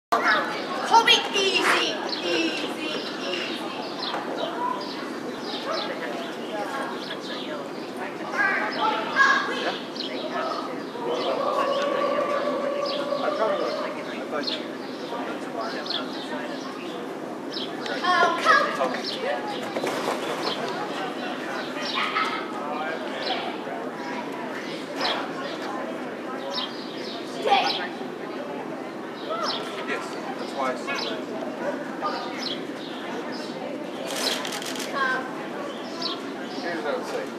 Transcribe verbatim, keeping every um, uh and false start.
Kobe, easy, easy, easy. Oh, come. Stay. Yes, that's why I said Um, here's what I would say.